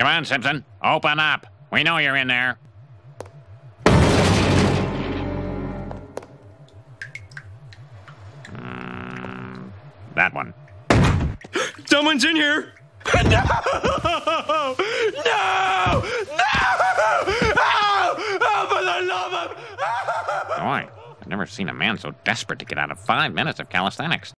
Come on, Simpson. Open up. We know you're in there. That one. Someone's in here! No! No! No! Oh, for the love of... Boy, I've never seen a man so desperate to get out of 5 minutes of calisthenics.